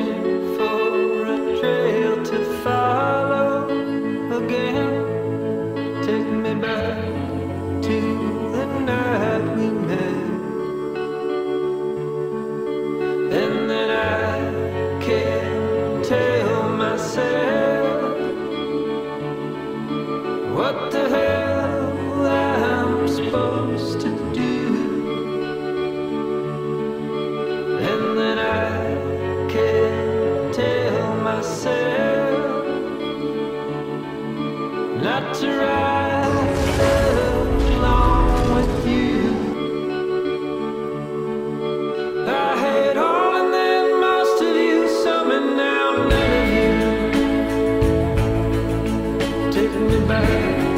searching for a trail to follow again. Take me back to the night we met, and then I can't tell myself what the hell I'm supposed to do. And then I can't tell myself not to ride along with you. I had all and then most of you, some and now none of you. Take me back